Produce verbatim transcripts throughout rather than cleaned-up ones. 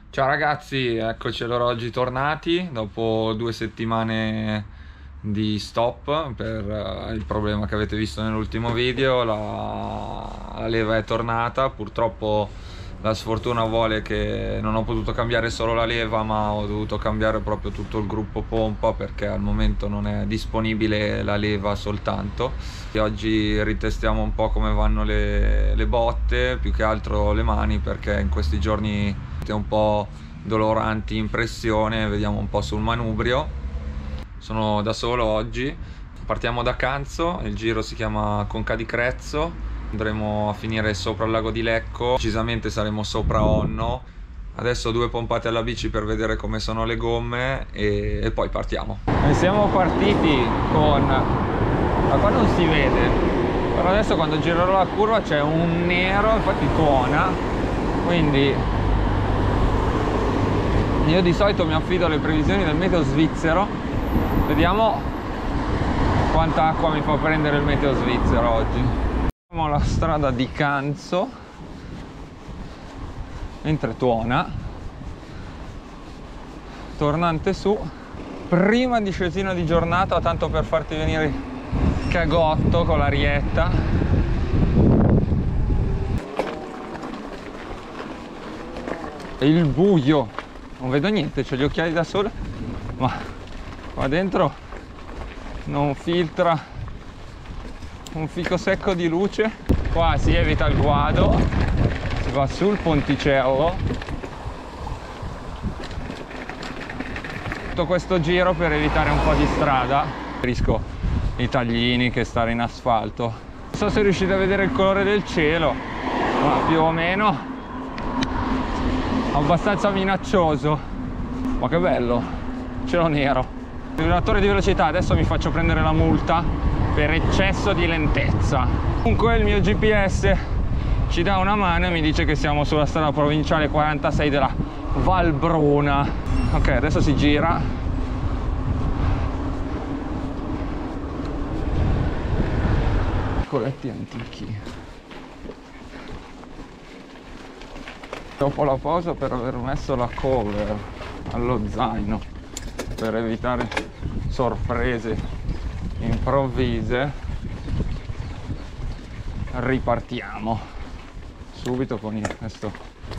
Ciao ragazzi, eccoci allora oggi tornati dopo due settimane di stop per uh, il problema che avete visto nell'ultimo video. La, la leva è tornata, purtroppo la sfortuna vuole che non ho potuto cambiare solo la leva, ma ho dovuto cambiare proprio tutto il gruppo pompa perché al momento non è disponibile la leva soltanto. E oggi ritestiamo un po' come vanno le, le botte, più che altro le mani, perché in questi giorni un po' doloranti in pressione, vediamo un po' sul manubrio. Sono da solo oggi, partiamo da Canzo, il giro si chiama Conca di Crezzo, andremo a finire sopra il lago di Lecco, precisamente saremo sopra Onno. Adesso due pompate alla bici per vedere come sono le gomme e, e poi partiamo. E siamo partiti con, da qua non si vede, però adesso quando girerò la curva c'è un nero, infatti tuona, quindi io di solito mi affido alle previsioni del meteo svizzero. Vediamo quanta acqua mi fa prendere il meteo svizzero oggi. Siamo alla strada di Canzo, mentre tuona, tornante su, prima discesina di giornata, tanto per farti venire il cagotto con l'arietta. E il buio, non vedo niente, c'ho gli occhiali da sole, ma qua dentro non filtra un fico secco di luce. Qua si evita il guado, si va sul ponticello. Tutto questo giro per evitare un po' di strada. Preferisco i taglini che stare in asfalto. Non so se riuscite a vedere il colore del cielo, ma più o meno abbastanza minaccioso. Ma che bello, cielo nero. Minoratore di velocità, adesso mi faccio prendere la multa per eccesso di lentezza. Comunque il mio G P S ci dà una mano e mi dice che siamo sulla strada provinciale quarantasei della Valbruna. Ok, adesso si gira. Coletti antichi. Dopo la pausa per aver messo la cover allo zaino per evitare sorprese improvvise, ripartiamo subito con il, questo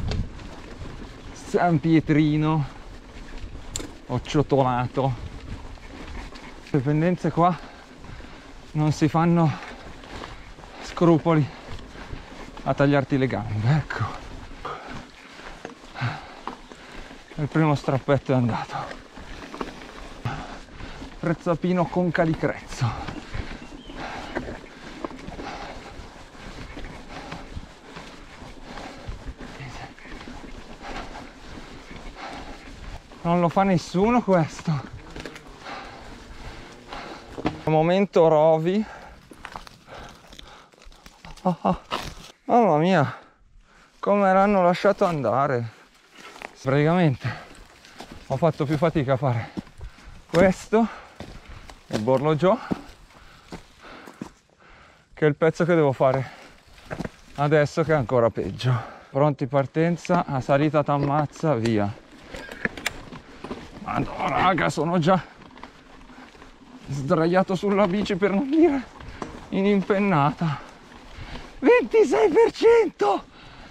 San Pietrino acciottolato. Le pendenze qua non si fanno scrupoli a tagliarti le gambe, ecco. Il primo strappetto è andato. Prezzapino Conca di Crezzo. Non lo fa nessuno questo. Momento Rovi. Oh, oh. Mamma mia, come l'hanno lasciato andare. Praticamente ho fatto più fatica a fare questo, il Borlogio, che il pezzo che devo fare adesso, che è ancora peggio. Pronti, partenza, a salita t'ammazza, via. Madonna raga, sono già sdraiato sulla bici, per non dire in impennata. ventisei per cento!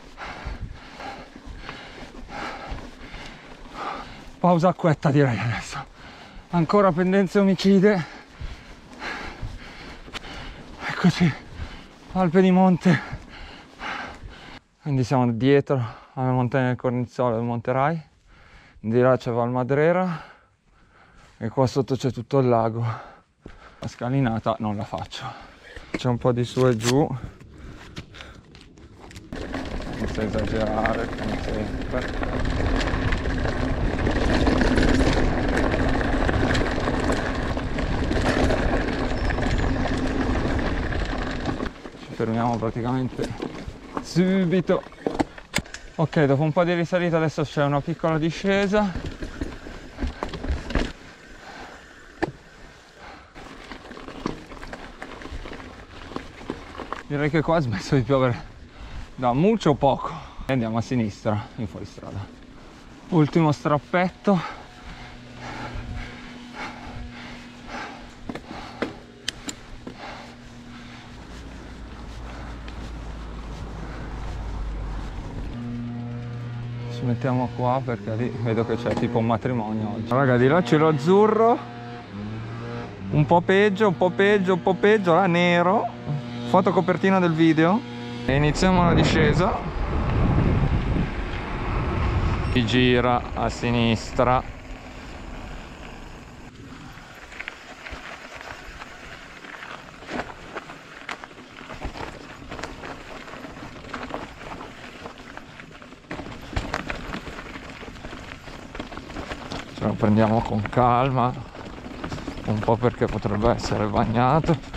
Pausa acquetta direi adesso. Ancora pendenze omicide. Eccoci, Alpe di Monte. Quindi siamo dietro alle montagne del Cornizzolo del Monterai. Di là c'è Valmadrera e qua sotto c'è tutto il lago. La scalinata non la faccio. C'è un po' di su e giù. Senza esagerare, come sempre. Fermiamo praticamente subito. Ok, dopo un po' di risalita adesso c'è una piccola discesa. Direi che qua ha smesso di piovere da molto poco. E andiamo a sinistra in fuoristrada. Ultimo strappetto. Ci mettiamo qua perché lì vedo che c'è tipo un matrimonio oggi. Raga, di là c'è lo azzurro, un po' peggio, un po' peggio, un po' peggio, là nero. Foto copertina del video. E iniziamo la discesa. Si gira a sinistra. Ce lo prendiamo con calma, un po' perché potrebbe essere bagnato.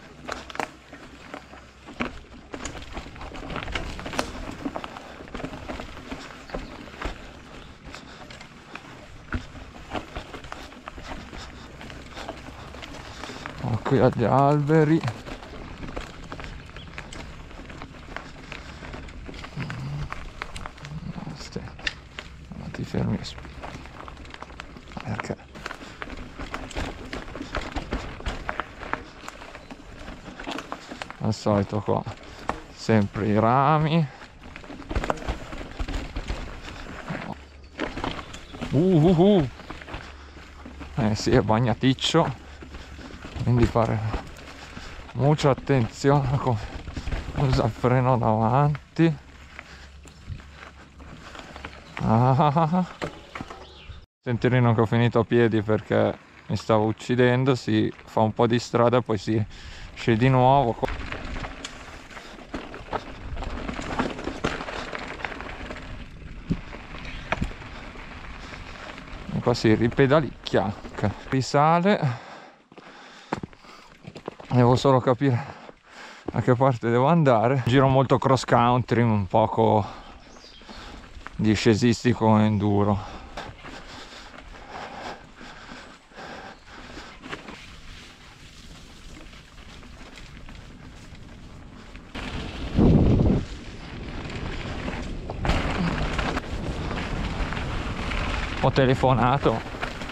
Qui agli alberi. Ma ti fermi perché al solito qua sempre i rami. uh, uh, uh. Eh sì, è bagnaticcio, quindi fare mucha attenzione con usa il freno davanti. Ah. Sentierino che ho finito a piedi perché mi stavo uccidendo. Si fa un po' di strada e poi si esce di nuovo. E qua si ripedalicchia, risale. Devo solo capire a che parte devo andare. Giro molto cross country, un poco discesistico e enduro. Ho telefonato.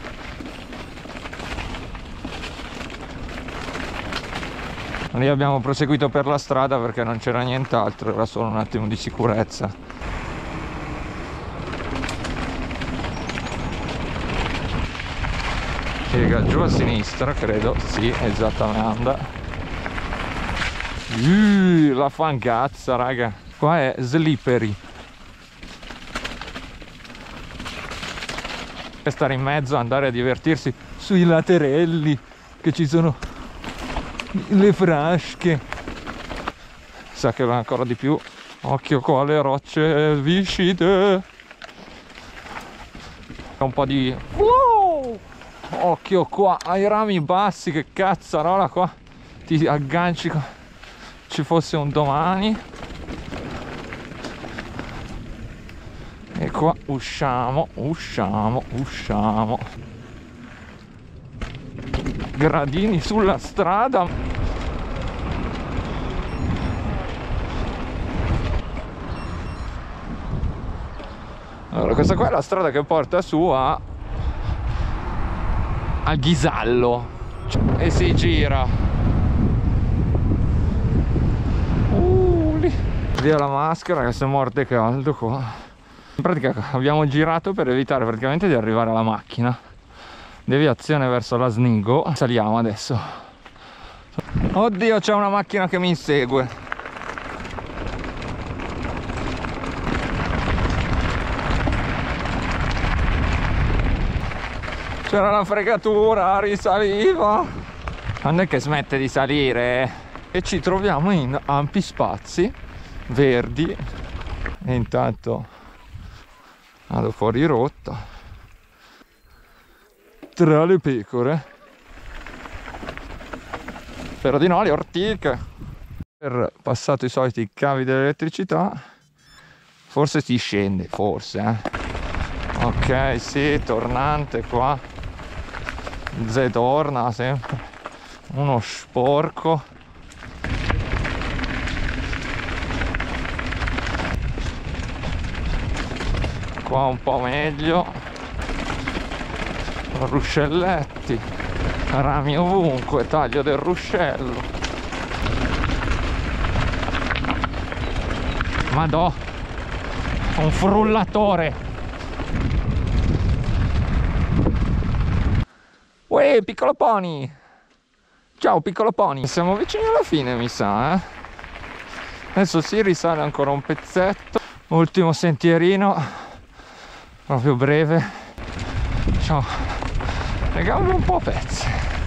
Lì abbiamo proseguito per la strada perché non c'era nient'altro, era solo un attimo di sicurezza. Piega giù a sinistra, credo, sì, esattamente. Uh, la fangazza, raga. Qua è slippery. Per stare in mezzo, andare a divertirsi sui laterelli, che ci sono le frasche. Sa che va ancora di più. Occhio qua alle rocce viscide. Un po' di wow! Occhio qua ai rami bassi, che cazzarola qua ti agganci come ci fosse un domani. E qua usciamo, usciamo, usciamo. Gradini sulla strada. Allora, questa qua è la strada che porta su a a Ghisallo e si gira. Uh, lì. Via la maschera che si è morte caldo qua. In pratica abbiamo girato per evitare praticamente di arrivare alla macchina. Deviazione verso la Snigo. Saliamo adesso. Oddio, c'è una macchina che mi insegue. C'era la fregatura, risaliva. Quando è che smette di salire? E ci troviamo in ampi spazi verdi. E intanto vado fuori rotta tra le pecore. Spero di no, le ortiche. Per passato i soliti cavi dell'elettricità, forse si scende, forse eh. Ok, sì, tornante qua. Z-torna sempre. Uno sporco. qua un po' meglio, ruscelletti, rami ovunque, taglio del ruscello. Madò, un frullatore. Uè, piccolo pony. Ciao piccolo pony. Siamo vicini alla fine, mi sa, eh? Adesso si risale ancora un pezzetto. Ultimo sentierino, proprio breve. Ciao. Le gambe un po' a pezzi.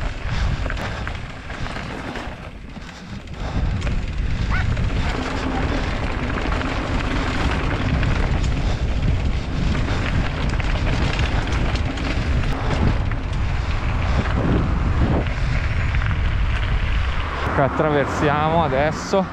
Che attraversiamo adesso.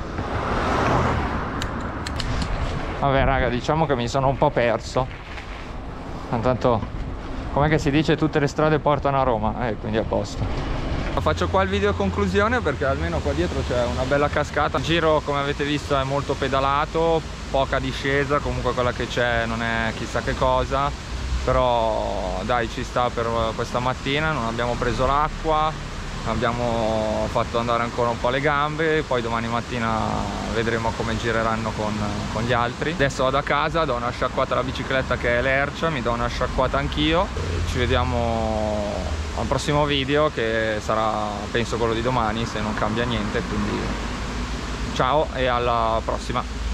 Vabbè raga, diciamo che mi sono un po' perso. Intanto, com'è che si dice, tutte le strade portano a Roma, eh, quindi a posto. Faccio qua il video conclusione perché almeno qua dietro c'è una bella cascata. Il giro, come avete visto, è molto pedalato, poca discesa, comunque quella che c'è non è chissà che cosa, però dai, ci sta per questa mattina. Non abbiamo preso l'acqua, abbiamo fatto andare ancora un po' le gambe, poi domani mattina vedremo come gireranno con, con gli altri. Adesso vado a casa, do una sciacquata alla bicicletta che è l'ercia, mi do una sciacquata anch'io. Ci vediamo al prossimo video, che sarà penso quello di domani se non cambia niente, quindi ciao e alla prossima.